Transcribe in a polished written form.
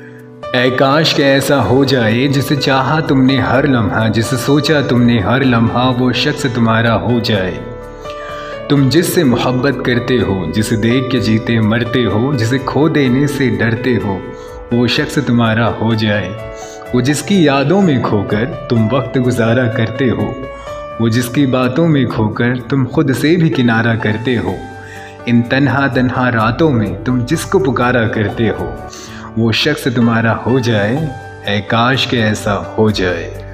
ऐ काश के ऐसा हो जाए जिसे चाहा तुमने हर लम्हा, जिसे सोचा तुमने हर लम्हा, वो शख्स तुम्हारा हो जाए। तुम जिससे मोहब्बत करते हो, जिसे देख के जीते मरते हो, जिसे खो देने से डरते हो, वो शख्स तुम्हारा हो जाए। वो जिसकी यादों में खोकर तुम वक्त गुजारा करते हो, वो जिसकी बातों में खोकर तुम खुद से भी किनारा करते हो। इन तन्हा तन्हा रातों में तुम जिसको पुकारा करते हो, वो शख्स तुम्हारा हो जाए। ऐ काश के ऐसा हो जाए।